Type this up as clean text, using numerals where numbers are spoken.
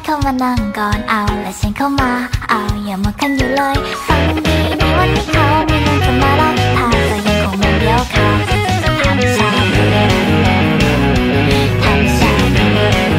เข้ามานั่งก่อนเอาและฉันเข้ามาเอาอย่ามาคันอยู่เลยฟังดีมีวันที่เขามีเรื่องจะมาเล่าถ้าก็ยังคงเหมือนเดียวเขาจะทำชาทำชา